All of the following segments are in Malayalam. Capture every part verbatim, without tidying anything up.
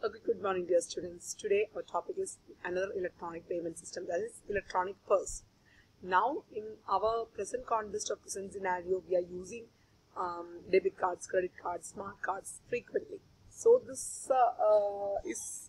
Okay, good morning, dear students. Today our topic is another electronic payment system, that is electronic purse. Now, in our present context or present scenario, we are using um, debit cards, credit cards, smart cards frequently. So this uh, uh, is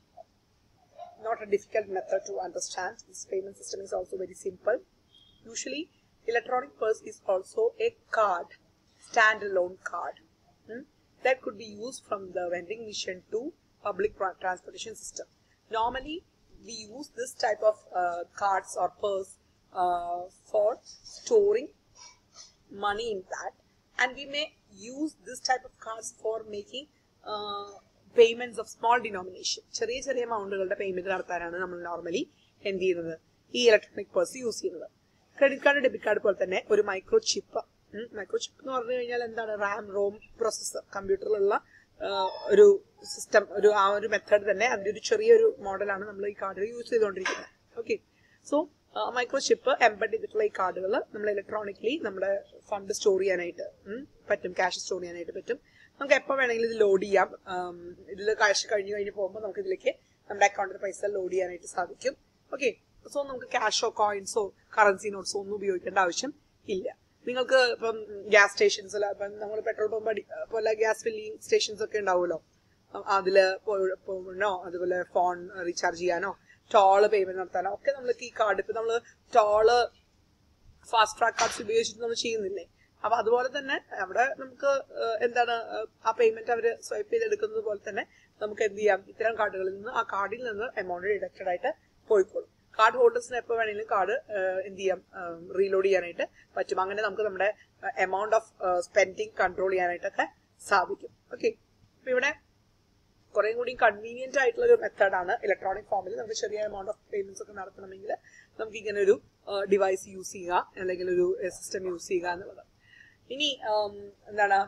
not a difficult method to understand. This payment system is also very simple. Usually, electronic purse is also a card, standalone card. Hmm? That could be used from the vending machine to public transportation system. Normally, we use this type of uh, cards or purse uh, for storing money in that, and we may use this type of cards for making uh, payments of small denomination. ചെറിയ ചെറിയ amountകളുടെ പേയ്മെന്റ് നടത്താനാണ് നമ്മൾ നോർമലി എന്ത് ചെയ്യുന്നത്, ഈ ഇലക്ട്രോണിക് പേഴ്സ് യൂസ് ചെയ്യുന്നത്. ക്രെഡിറ്റ് കാർഡ്, ഡെബിറ്റ് കാർഡ് പോലെ തന്നെ ഒരു മൈക്രോ ചിപ്പ് മൈക്രോ ചിപ്പ് എന്ന് പറഞ്ഞു കഴിഞ്ഞാൽ എന്താണ്, റാം റോം പ്രോസസ്സർ, കമ്പ്യൂട്ടറിലുള്ള ഒരു സിസ്റ്റം, ഒരു ആ ഒരു മെത്തേഡ് തന്നെ അതിന്റെ ഒരു ചെറിയൊരു മോഡലാണ് നമ്മൾ ഈ കാർഡിൽ യൂസ് ചെയ്തുകൊണ്ടിരിക്കുന്നത്. Okay, so micro chip embed ചെയ്തിട്ടുള്ള ഈ കാർഡുകൾ നമ്മൾ ഇലക്ട്രോണിക്കലി നമ്മുടെ ഫണ്ട് സ്റ്റോർ ചെയ്യാനായിട്ട് പറ്റും, ക്യാഷ് സ്റ്റോർ ചെയ്യാനായിട്ട് പറ്റും. നമുക്ക് എപ്പോൾ വേണമെങ്കിലും ഇത് ലോഡ് ചെയ്യാം. ഇതിൽ ക്യാഷ് കഴിഞ്ഞ് കഴിഞ്ഞ് പോകുമ്പോൾ നമുക്ക് ഇതിലേക്ക് നമ്മുടെ അക്കൗണ്ടിൽ പൈസ ലോഡ് ചെയ്യാനായിട്ട് സാധിക്കും. ഓക്കെ, സോ നമുക്ക് ക്യാഷോ കോയിൻസോ കറൻസി നോട്ട്സോ ഒന്നും ഉപയോഗിക്കേണ്ട ആവശ്യം ഇല്ല. നിങ്ങൾക്ക് ഇപ്പം ഗ്യാസ് സ്റ്റേഷൻസിൽ ഇപ്പം നമ്മൾ പെട്രോൾ പമ്പ് പോലെ ഗ്യാസ് ഫില്ലിംഗ് സ്റ്റേഷൻസ് ഒക്കെ ഉണ്ടാവുമല്ലോ, അതിൽ പോകണോ, അതുപോലെ ഫോൺ റീചാർജ് ചെയ്യാനോ ടോള് പേയ്മെന്റ് നടത്താനോ ഒക്കെ നമ്മൾക്ക് ഈ കാർഡ്, ഇപ്പം നമ്മൾ ടോള് ഫാസ്റ്റ് ട്രാക്ക് കാർഡ്സ് ഉപയോഗിച്ചിട്ട് നമ്മൾ ചെയ്യുന്നില്ലേ, അപ്പൊ അതുപോലെ തന്നെ അവിടെ നമുക്ക് എന്താണ് ആ പേയ്മെന്റ് അവർ സ്വൈപ്പ് ചെയ്തെടുക്കുന്നത് പോലെ തന്നെ നമുക്ക് എന്ത് ചെയ്യാം, ഇത്തരം കാർഡുകളിൽ നിന്ന് ആ കാർഡിൽ നിന്ന് എമൗണ്ട് ഡിഡക്റ്റഡ് ആയിട്ട് പോയിക്കോളും. കാർഡ് ഹോൾഡേഴ്സിന് എപ്പോൾ വേണമെങ്കിലും കാർഡ് എന്ത് ചെയ്യാം, റീലോഡ് ചെയ്യാനായിട്ട് പറ്റും. അങ്ങനെ നമുക്ക് നമ്മുടെ എമൗണ്ട് ഓഫ് സ്പെൻഡിങ് കൺട്രോൾ ചെയ്യാനായിട്ടൊക്കെ സാധിക്കും. ഓക്കെ, അപ്പൊ ഇവിടെ കുറെ കൂടി കൺവീനിയന്റ് ആയിട്ടുള്ള ഒരു മെത്തേഡാണ് ഇലക്ട്രോണിക് ഫോമിൽ. നമുക്ക് ചെറിയ എമൗണ്ട് ഓഫ് പേയ്മെന്റ്സ് ഒക്കെ നടത്തണമെങ്കിൽ നമുക്ക് ഇങ്ങനെ ഒരു ഡിവൈസ് യൂസ് ചെയ്യുക, അല്ലെങ്കിൽ ഒരു സിസ്റ്റം യൂസ് ചെയ്യുക എന്നുള്ളത്. ഇനി എന്താണ്,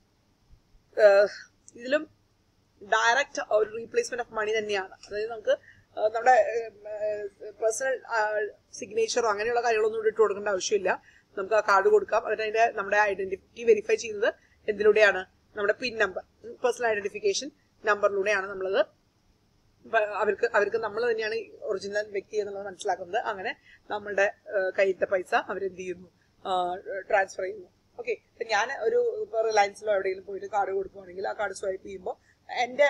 ഇതിലും ഡയറക്റ്റ് ഒരു റീപ്ലേസ്മെന്റ് ഓഫ് മണി തന്നെയാണ്. അതായത് നമുക്ക് നമ്മുടെ പേഴ്സണൽ സിഗ്നേച്ചറോ അങ്ങനെയുള്ള കാര്യങ്ങളൊന്നും ഇട്ട് കൊടുക്കേണ്ട ആവശ്യമില്ല. നമുക്ക് ആ കാർഡ് കൊടുക്കാം. അതിന് അതിന്റെ നമ്മുടെ ഐഡന്റിറ്റി വെരിഫൈ ചെയ്യുന്നത് എന്തിലൂടെയാണ്, നമ്മുടെ പിൻ നമ്പർ, പേഴ്സണൽ ഐഡന്റിഫിക്കേഷൻ നമ്പറിലൂടെയാണ് നമ്മളത് അവർക്ക് അവർക്ക് നമ്മൾ തന്നെയാണ് ഒറിജിനൽ വ്യക്തി എന്നുള്ളത് മനസ്സിലാക്കുന്നത്. അങ്ങനെ നമ്മളുടെ കയ്യിലത്തെ പൈസ അവരെന്ത് ചെയ്യുന്നു, ട്രാൻസ്ഫർ ചെയ്യുന്നു. ഓക്കെ, ഇപ്പൊ ഞാൻ ഒരു ഇപ്പൊ റിലയൻസിലോ എവിടെയെങ്കിലും പോയിട്ട് കാർഡ് കൊടുക്കുകയാണെങ്കിൽ ആ കാർഡ് സ്വൈപ്പ് ചെയ്യുമ്പോൾ എന്റെ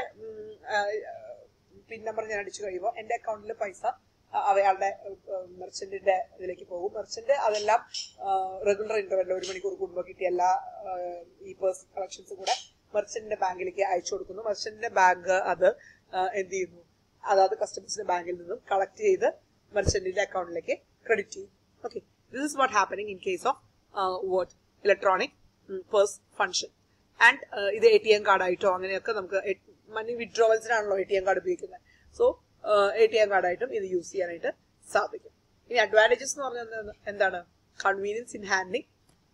പിൻ നമ്പർ ഞാൻ അടിച്ചു കഴിയുമ്പോൾ എന്റെ അക്കൗണ്ടിലെ പൈസ അയാളുടെ മെർച്ചന്റിന്റെ ഇതിലേക്ക് പോകും. മെർച്ചന്റ് അതെല്ലാം റെഗുലർ ഇന്റർവെല്ലിൽ ഒരു മണിക്കൂർ കൂടുമ്പോൾ കിട്ടിയ എല്ലാ ഈ പേഴ്സ് കളക്ഷൻസും കൂടെ മെർച്ചന്റിന്റെ ബാങ്കിലേക്ക് അയച്ചു കൊടുക്കുന്നു. മെർച്ചന്റിന്റെ ബാങ്ക് അത് എന്ത് ചെയ്യുന്നു, അതായത് കസ്റ്റമേഴ്സിന്റെ ബാങ്കിൽ നിന്നും കളക്ട് ചെയ്ത് മെർച്ചന്റിന്റെ അക്കൗണ്ടിലേക്ക് ക്രെഡിറ്റ് ചെയ്യും. Okay, this is what happening in case of what electronic purse function. And ഇത് എ ടി എം കാർഡായിട്ടോ അങ്ങനെയൊക്കെ നമുക്ക് മണി വിഡ്രോവൽസിനാണല്ലോ എ ടി എം കാർഡ് ഉപയോഗിക്കുന്നത്. സോ എ ടി എം കാർഡായിട്ടും ഇത് യൂസ് ചെയ്യാനായിട്ട് സാധിക്കും. ഇനി അഡ്വാൻറ്റേജസ് എന്ന് പറഞ്ഞാൽ എന്താണ്, convenience in handling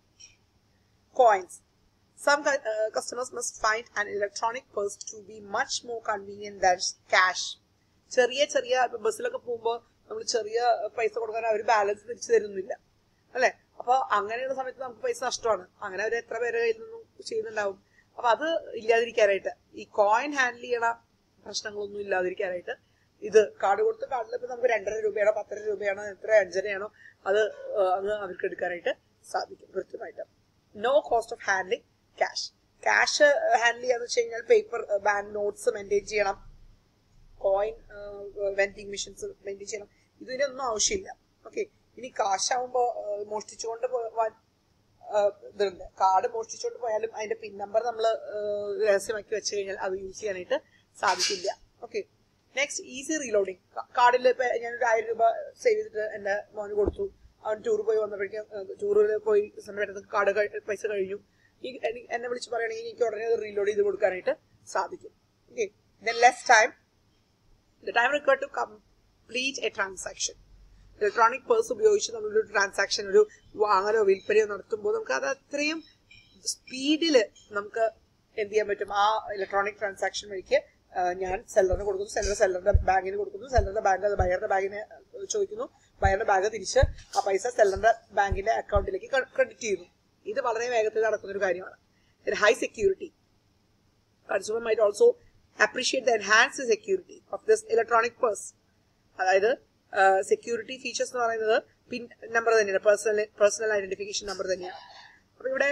coins. Some uh, customers must find an electronic purse to be much more convenient than cash. ചെറിയ ചെറിയ ബസ്സിലൊക്കെ പോകുമ്പോൾ നമ്മൾ ചെറിയ പൈസ കൊടുക്കാൻ അവർ ബാലൻസ് തിരിച്ചു തരുന്നില്ല അല്ലെ. അപ്പൊ അങ്ങനെയുള്ള സമയത്ത് നമുക്ക് പൈസ നഷ്ടമാണ്. അങ്ങനെ അവർ എത്ര പേരെ കയ്യിൽ നിന്നും ചെയ്യുന്നുണ്ടാവും. അപ്പൊ അത് ഇല്ലാതിരിക്കാനായിട്ട്, ഈ കോയിൻ ഹാൻഡിൽ ചെയ്യണ പ്രശ്നങ്ങളൊന്നും ഇല്ലാതിരിക്കാനായിട്ട് ഇത് കാർഡ് കൊടുത്ത് കാർഡിൽ ഇപ്പൊ നമുക്ക് രണ്ടര രൂപയാണോ പത്തര രൂപയാണോ എത്ര അഞ്ചരയാണോ അത് അങ്ങ് അവർക്ക് എടുക്കാനായിട്ട് സാധിക്കും കൃത്യമായിട്ട്. No cost of handling cash. Cash handle ചെയ്യാന്ന് വെച്ച് കഴിഞ്ഞാൽ പേപ്പർ ബാങ്ക് നോട്ട്സ് മെയിൻറ്റെയിൻ ചെയ്യണം, കോയിൻ വെൻഡിങ് മെഷീൻസ് മെയിൻറ്റെയിൻ ചെയ്യണം, ഇതിനൊന്നും ആവശ്യമില്ല. ഓക്കെ, ഇനി കാശാവുമ്പോ മോഷ്ടിച്ചുകൊണ്ട് പോവാൻ ഇതുണ്ട്. കാർഡ് മോഷ്ടിച്ചുകൊണ്ട് പോയാലും അതിന്റെ പിൻ നമ്പർ നമ്മൾ രഹസ്യമാക്കി വെച്ച് കഴിഞ്ഞാൽ അത് യൂസ് ചെയ്യാനായിട്ട് സാധിക്കില്ല. Okay, next easy reloading. കാർഡിൽ ഇപ്പൊ ഞാനൊരു ആയിരം രൂപ സേവ് ചെയ്തിട്ട് എന്റെ മോന് കൊടുത്തു, അവൻ ടൂർ പോയി വന്നപ്പോഴേക്കും ടൂറിൽ പോയി സമയത്ത് കാർഡ് പൈസ കഴിഞ്ഞു, എന്നെ വിളിച്ച് പറയുകയാണെങ്കിൽ എനിക്ക് ഉടനെ റീലോഡ് ചെയ്ത് കൊടുക്കാനായിട്ട് സാധിക്കും. Okay, then less time the time required to complete a transaction. Electronic purse ഉപയോഗിച്ച് നമ്മളൊരു ട്രാൻസാക്ഷൻ, ഒരു വാങ്ങലോ വിൽപ്പനയോ നടത്തുമ്പോൾ നമുക്ക് അത് അത്രയും സ്പീഡിൽ നമുക്ക് എന്ത് ചെയ്യാൻ പറ്റും, ആ ഇലക്ട്രോണിക് ട്രാൻസാക്ഷൻ വഴിക്ക് ഞാൻ സെല്ലറിന് കൊടുക്കുന്നു, സെല്ലർ സെല്ലറിന്റെ ബാങ്കിന് കൊടുക്കുന്നു, സെല്ലറിന്റെ ബാങ്ക് അത് ബയറുടെ ബാങ്കിനെ ചോദിക്കുന്നു, ബയറുടെ ബാങ്ക് തിരിച്ച് ആ പൈസ സെല്ലറിന്റെ ബാങ്കിന്റെ അക്കൗണ്ടിലേക്ക് ക്രെഡിറ്റ് ചെയ്യുന്നു. ഇത് വളരെ വേഗത്തിൽ നടക്കുന്ന ഒരു കാര്യമാണ്. High security. Consumer might also appreciate the enhanced security of this electronic purse. അതായത് സെക്യൂരിറ്റി ഫീച്ചേഴ്സ് എന്ന് പറയുന്നത് പിൻ നമ്പർ തന്നെയാണ്, പേഴ്സണൽ പേഴ്സണൽ ഐഡന്റിഫിക്കേഷൻ നമ്പർ തന്നെയാണ്. അപ്പൊ ഇവിടെ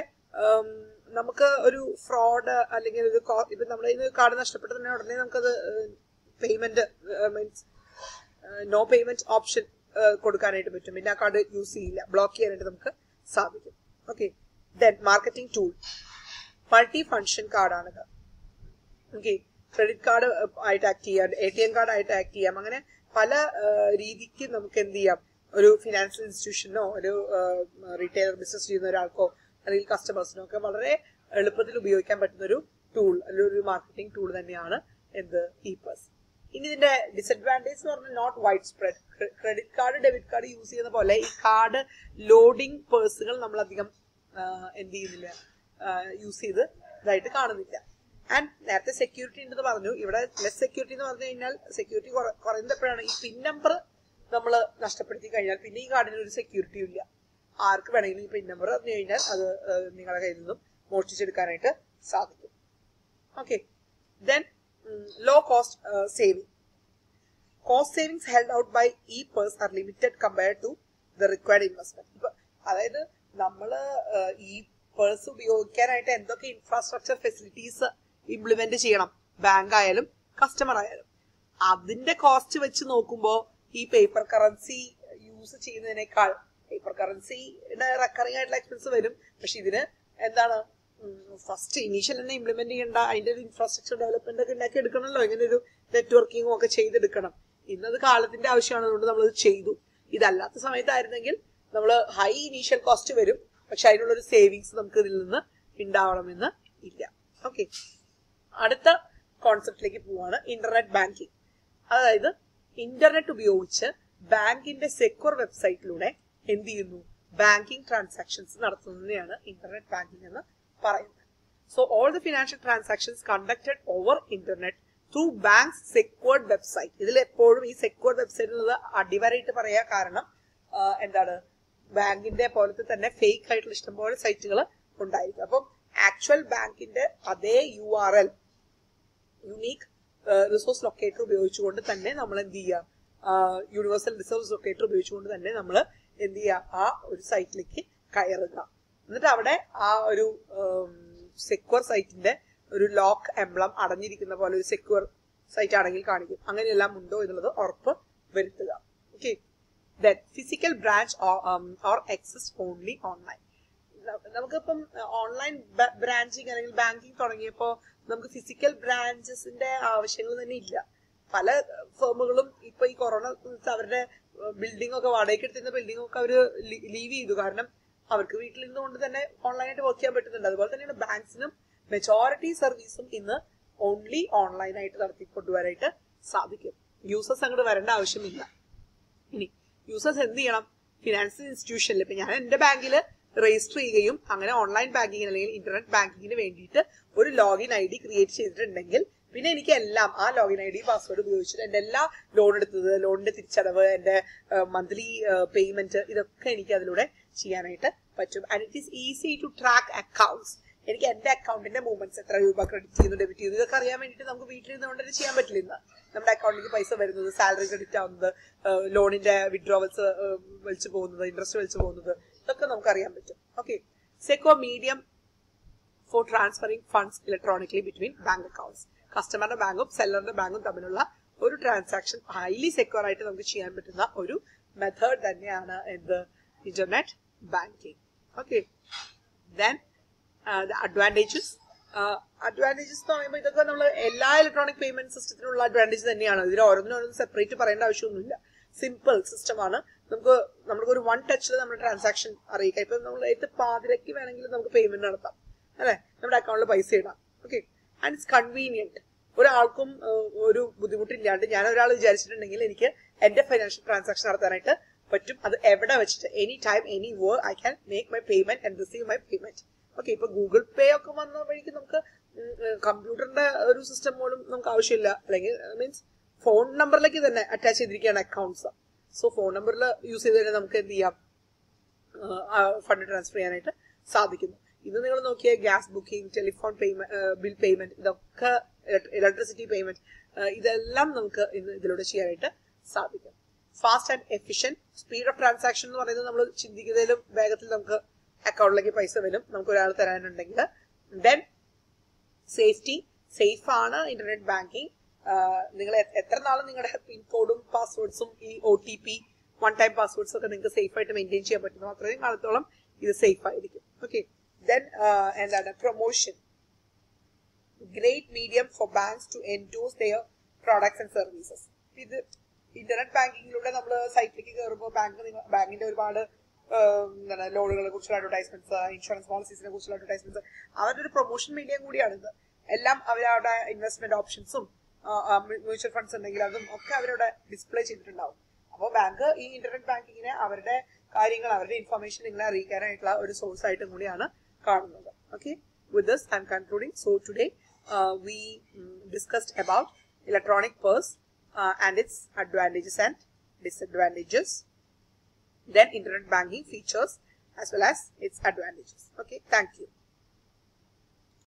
നമുക്ക് ഒരു ഫ്രോഡ് അല്ലെങ്കിൽ ഒരു ഇപ്പൊ നമ്മുടെ ഇത് കാർഡ് നഷ്ടപ്പെട്ട് തന്നെ ഉടനെ നമുക്കത് payment means no payment option കൊടുക്കാനായിട്ട് പറ്റും. പിന്നെ ആ കാർഡ് യൂസ് ചെയ്യില്ല, ബ്ലോക്ക് ചെയ്യാനായിട്ട് നമുക്ക് സാധിക്കും. Okay, then marketing tool, multi function കാർഡാണിത്. ഓക്കെ, ക്രെഡിറ്റ് കാർഡ് ആയിട്ട് ആക്ട് ചെയ്യാം, എ ടി എം കാർഡ് ആയിട്ട് ആക്ട് ചെയ്യാം. അങ്ങനെ പല രീതിക്ക് നമുക്ക് എന്ത് ചെയ്യാം, ഒരു ഫിനാൻഷ്യൽ ഇൻസ്റ്റിറ്റ്യൂഷനോ ഒരു റീറ്റെയിലർ ബിസിനസ് ചെയ്യുന്ന ഒരാൾക്കോ അല്ലെങ്കിൽ കസ്റ്റമേഴ്സിനോ ഒക്കെ വളരെ എളുപ്പത്തിൽ ഉപയോഗിക്കാൻ പറ്റുന്ന ഒരു ടൂൾ അല്ലെങ്കിൽ ഒരു മാർക്കറ്റിംഗ് ടൂൾ തന്നെയാണ് എന്ത് ഇ-പേഴ്സ്. ഇനി ഇതിന്റെ ഡിസഡ്വാൻറ്റേജ് എന്ന് പറഞ്ഞാൽ not wide spread. Credit card debit card use ചെയ്യുന്ന പോലെ ഈ കാർഡ് ലോഡിംഗ് പേഴ്സുകൾ നമ്മൾ അധികം എന്ത് ചെയ്യുന്നില്ല, യൂസ് ചെയ്ത് ഇതായിട്ട് കാണുന്നില്ല. ആൻഡ് നേരത്തെ സെക്യൂരിറ്റി ഉണ്ടെന്ന് പറഞ്ഞു, ഇവിടെ ലെസ് സെക്യൂരിറ്റി എന്ന് പറഞ്ഞു കഴിഞ്ഞാൽ സെക്യൂരിറ്റി കുറയുന്നത് എപ്പോഴാണ്, ഈ പിൻ നമ്പർ നമ്മൾ നഷ്ടപ്പെടുത്തി കഴിഞ്ഞാൽ പിന്നെ ഈ കാർഡിന് ഒരു സെക്യൂരിറ്റിയും ഇല്ല. ആർക്ക് വേണമെങ്കിലും ഈ പിൻ നമ്പർ പറഞ്ഞു കഴിഞ്ഞാൽ അത് നിങ്ങളുടെ കയ്യിൽ നിന്നും മോഷ്ടിച്ചെടുക്കാനായിട്ട് സാധിക്കും. Okay, then low cost saving. Cost savings held out by e purse are limited compared to the required investment. ഇപ്പൊ അതായത് നമ്മള് ഈ പേഴ്സ് ഉപയോഗിക്കാനായിട്ട് എന്തൊക്കെ ഇൻഫ്രാസ്ട്രക്ചർ ഫെസിലിറ്റീസ് ഇംപ്ലിമെന്റ് ചെയ്യണം, ബാങ്ക് ആയാലും കസ്റ്റമർ ആയാലും, അതിന്റെ കോസ്റ്റ് വെച്ച് നോക്കുമ്പോൾ ഈ പേപ്പർ കറൻസി യൂസ് ചെയ്യുന്നതിനേക്കാൾ, പേപ്പർ കറൻസിയുടെ റെക്കറിംഗ് ആയിട്ടുള്ള എക്സ്പെൻസ് വരും, പക്ഷെ ഇതിന് എന്താണ് ഫസ്റ്റ് ഇനീഷ്യൽ തന്നെ ഇംപ്ലിമെന്റ് ചെയ്യേണ്ട അതിന്റെ ഒരു ഇൻഫ്രാസ്ട്രക്ചർ ഡെവലപ്മെന്റ് ഒക്കെ ഉണ്ടാക്കി എടുക്കണമല്ലോ, ഇങ്ങനെ ഒരു നെറ്റ്വർക്കിംഗും ഒക്കെ ചെയ്തെടുക്കണം. ഇന്നത് കാലത്തിന്റെ ആവശ്യമാണ്, അതുകൊണ്ട് നമ്മളത് ചെയ്തു. ഇതല്ലാത്ത സമയത്തായിരുന്നെങ്കിൽ നമ്മൾ ഹൈ ഇനീഷ്യൽ കോസ്റ്റ് വരും, പക്ഷെ അതിനുള്ളൊരു സേവിങ്സ് നമുക്ക് ഇതിൽ നിന്ന് ഉണ്ടാവണമെന്ന് ഇല്ല. ഓക്കെ, അടുത്ത കോൺസെപ്റ്റിലേക്ക് പോവാണ് ഇന്റർനെറ്റ് ബാങ്കിങ്. അതായത് ഇന്റർനെറ്റ് ഉപയോഗിച്ച് ബാങ്കിന്റെ സെക്യൂർ വെബ്സൈറ്റിലൂടെ എന്ത് ചെയ്യുന്നു, ബാങ്കിങ് ട്രാൻസാക്ഷൻസ് നടത്തുന്നതിനെയാണ് ഇന്റർനെറ്റ് ബാങ്കിങ് എന്ന് പറയുന്നത്. So all the financial transactions conducted over internet through banks secured website. ഇതിൽ എപ്പോഴും ഈ സെക്യൂർഡ് വെബ്സൈറ്റ് എന്നത് അടിവരായിട്ട് പറയാ, കാരണം എന്താണ്, ബാങ്കിന്റെ പോലത്തെ തന്നെ ഫേക്ക് ആയിട്ടുള്ള ഇഷ്ടംപോലെ സൈറ്റുകൾ ഉണ്ടായിരിക്കും. അപ്പം ആക്ച്വൽ ബാങ്കിന്റെ അതേ U R L unique resource locator ഉപയോഗിച്ചുകൊണ്ട് തന്നെ നമ്മൾ എന്ത് ചെയ്യാം, യൂണിവേഴ്സൽ റിസോഴ്സ് ലൊക്കേറ്റർ ഉപയോഗിച്ചുകൊണ്ട് തന്നെ നമ്മൾ എന്ത് ചെയ്യുക, ആ ഒരു സൈറ്റിലേക്ക് കയറുക. എന്നിട്ട് അവിടെ ആ ഒരു സെക്യൂർ സൈറ്റിന്റെ ഒരു ലോക്ക് എംബ്ലം അടഞ്ഞിരിക്കുന്ന പോലെ ഒരു സെക്യൂർ സൈറ്റ് ആണെങ്കിൽ കാണിക്കും. അങ്ങനെയെല്ലാം ഉണ്ടോ എന്നുള്ളത് ഉറപ്പ് വരുത്തുക. Okay, then physical branch or exist only online. നമുക്കിപ്പം ഓൺലൈൻ ബ്രാഞ്ചിങ് അല്ലെങ്കിൽ ബാങ്കിങ് തുടങ്ങിയപ്പോ നമുക്ക് ഫിസിക്കൽ ബ്രാഞ്ചസിന്റെ ആവശ്യങ്ങൾ തന്നെ ഇല്ല. പല ഫേമുകളും ഇപ്പൊ ഈ കൊറോണ അവരുടെ ബിൽഡിംഗ് ഒക്കെ വാടകയ്ക്ക് എടുത്തിരുന്ന ബിൽഡിംഗ് ഒക്കെ അവര് ലീവ് ചെയ്തു, കാരണം അവർക്ക് വീട്ടിൽ നിന്നുകൊണ്ട് തന്നെ ഓൺലൈനായിട്ട് വർക്ക് ചെയ്യാൻ പറ്റുന്നുണ്ട്. അതുപോലെ തന്നെയാണ് ബാങ്ക്സിനും മെജോറിറ്റി സർവീസും ഇന്ന് ഓൺലി ഓൺലൈനായിട്ട് നടത്തിക്കൊണ്ടുവരാനായിട്ട് സാധിക്കും. യൂസേഴ്സ് അങ്ങോട്ട് വരേണ്ട ആവശ്യമില്ല. ഇനി യൂസേഴ്സ് എന്ത് ചെയ്യണം, ഫിനാൻഷ്യൽ ഇൻസ്റ്റിറ്റ്യൂഷനിൽ ഇപ്പൊ ഞാൻ എന്റെ ബാങ്കിൽ രജിസ്റ്റർ ചെയ്യുകയും അങ്ങനെ ഓൺലൈൻ ബാങ്കിങ്ങിന് അല്ലെങ്കിൽ ഇന്റർനെറ്റ് ബാങ്കിങ്ങിന് വേണ്ടിയിട്ട് ഒരു ലോഗിൻ ഐ ഡി ക്രിയേറ്റ് ചെയ്തിട്ടുണ്ടെങ്കിൽ പിന്നെ എനിക്ക് എല്ലാം ആ ലോഗിൻ ഐ ഡി പാസ്വേഡ് ഉപയോഗിച്ചിട്ട് എന്റെ എല്ലാ ലോൺ എടുത്തത്, ലോണിന്റെ തിരിച്ചടവ്, എന്റെ മന്ത്ലി പേയ്മെന്റ്, ഇതൊക്കെ എനിക്ക് അതിലൂടെ ചെയ്യാനായിട്ട് പറ്റും. And it is easy to track accounts. എനിക്ക് എന്റെ അക്കൗണ്ടിന്റെ മൂവ്മെന്റ്സ്, എത്ര രൂപ ക്രെഡിറ്റ് ചെയ്യുന്നു, ഡെബിറ്റ് ചെയ്യുന്നു, ഇതൊക്കെ അറിയാൻ വേണ്ടിയിട്ട് നമുക്ക് വീട്ടിലിരുന്നുകൊണ്ട് തന്നെ ചെയ്യാൻ പറ്റില്ല. ഇന്ന് നമ്മുടെ അക്കൗണ്ടിലേക്ക് പൈസ വരുന്നത്, സാലറി ക്രെഡിറ്റ് ആവുന്നത്, ലോണിന്റെ വിഡ്രോവൽസ് വലിച്ചു പോകുന്നത്, ഇൻട്രസ്റ്റ് വലിച്ചു പോകുന്നത്, ഇതൊക്കെ നമുക്ക് അറിയാൻ പറ്റും. Okay, secure medium for transferring funds electronically between bank accounts. കസ്റ്റമറുടെ ബാങ്കും സെല്ലറുടെ ബാങ്കും തമ്മിലുള്ള ഒരു ട്രാൻസാക്ഷൻ ഹൈലി സെക്യൂർ ആയിട്ട് നമുക്ക് ചെയ്യാൻ പറ്റുന്ന ഒരു മെത്തേഡ് തന്നെയാണ് എന്ത്, internet banking. Okay, then advantages. Advantages എന്ന് പറയുമ്പോൾ ഇതൊക്കെ നമ്മൾ എല്ലാ ഇലക്ട്രോണിക് പേയ്മെന്റ് സിസ്റ്റത്തിനുള്ള അഡ്വാൻറ്റേജ് തന്നെയാണ്. ഇതിൽ ഓരോന്നിനും സെപ്പറേറ്റ് പറയേണ്ട ആവശ്യമൊന്നുമില്ല. സിമ്പിൾ സിസ്റ്റമാണ്. നമുക്ക് നമുക്ക് ഒരു വൺ ടച്ചിൽ നമ്മുടെ ട്രാൻസാക്ഷൻ അറിയിക്കാം. ഇപ്പൊ നമ്മൾ ഏറ്റവും പാതിരക്ക് വേണമെങ്കിൽ നമുക്ക് പേയ്മെന്റ് നടത്താം, അല്ലെ, നമ്മുടെ അക്കൗണ്ടിൽ പൈസ ഇടാം. Okay, and it's convenient. ഒരാൾക്കും ഒരു ബുദ്ധിമുട്ടില്ലാണ്ട് ഞാൻ ഒരാൾ വിചാരിച്ചിട്ടുണ്ടെങ്കിൽ എനിക്ക് എന്റെ ഫൈനാൻഷ്യൽ ട്രാൻസാക്ഷൻ നടത്താനായിട്ട് പറ്റും. അത് എവിടെ വെച്ചിട്ട് any time anywhere I can make my payment and receive my payment. Okay, ഇപ്പൊ ഗൂഗിൾ പേ ഒക്കെ വന്ന വഴിക്ക് നമുക്ക് കമ്പ്യൂട്ടറിന്റെ ഒരു സിസ്റ്റം പോലും നമുക്ക് ആവശ്യമില്ല, അല്ലെങ്കിൽ മീൻസ് ഫോൺ നമ്പറിലേക്ക് തന്നെ അറ്റാച്ച് ചെയ്തിരിക്കുകയാണ് accounts. So phone number use ചെയ്ത് തന്നെ നമുക്ക് എന്ത് ചെയ്യാം, ഫണ്ട് ട്രാൻസ്ഫർ ചെയ്യാനായിട്ട് സാധിക്കുന്നു. ഇന്ന് നിങ്ങൾ നോക്കിയാൽ gas booking, telephone payment, bill payment, ഇതൊക്കെ ഇലക്ട്രിസിറ്റി പേയ്മെന്റ്, ഇതെല്ലാം നമുക്ക് ഇന്ന് ഇതിലൂടെ ചെയ്യാനായിട്ട് സാധിക്കും. Fast and efficient, speed of transaction എന്ന് പറയുന്നത് നമ്മൾ ചിന്തിക്കുന്നതിലും വേഗത്തിൽ നമുക്ക് അക്കൗണ്ടിലേക്ക് പൈസ വരും നമുക്ക് ഒരാൾ തരാനുണ്ടെങ്കിൽ. ദെൻ സേഫ്റ്റി, സേഫ് ആണ് ഇന്റർനെറ്റ് ബാങ്കിങ്. നിങ്ങൾ എത്ര നാളും നിങ്ങളുടെ പിൻകോഡും പാസ്വേഡ്സും ഈ O T P one time പാസ്വേഡ്സും ഒക്കെ നിങ്ങൾക്ക് സേഫ് ആയിട്ട് മെയിൻറ്റെയിൻ ചെയ്യാൻ പറ്റുന്നു അത്രയും കാലത്തോളം ഇത് സേഫ് ആയിരിക്കും. ഓക്കെ, ദെൻ എന്താണ് promotion, great medium for banks to endorse their products and services. ഇത് ഇന്റർനെറ്റ് ബാങ്കിങ്ങിലൂടെ നമ്മൾ സൈറ്റിലേക്ക് കയറുമ്പോൾ ബാങ്ക് ബാങ്കിന്റെ ഒരുപാട് എന്താണ് ലോണുകളെ കുറിച്ചുള്ള അഡ്വർടൈസ്മെന്റ്സ്, ഇൻഷുറൻസ് പോളിസീസിനെ കുറിച്ചുള്ള അഡ്വർടൈസ്മെന്റ്സ്, അവരുടെ ഒരു പ്രൊമോഷൻ മീഡിയം കൂടിയാണിത്. എല്ലാം അവരവിടെ ഇൻവെസ്റ്റ്മെന്റ് ഓപ്ഷൻസും മ്യൂച്വൽ ഫണ്ട്സ് ഉണ്ടെങ്കിൽ അതും ഒക്കെ അവരവിടെ ഡിസ്പ്ലേ ചെയ്തിട്ടുണ്ടാവും. അപ്പോൾ ബാങ്ക് ഈ ഇന്റർനെറ്റ് ബാങ്കിങ്ങിനെ അവരുടെ കാര്യങ്ങൾ അവരുടെ ഇൻഫർമേഷൻ നിങ്ങളെ അറിയിക്കാനായിട്ടുള്ള ഒരു സോഴ്സ് ആയിട്ടും കൂടിയാണ് കാണുന്നത്. Okay, with this I'm concluding. So today we discussed about electronic purse and its advantages and disadvantages, then internet banking features as well as its advantages. Okay, thank you.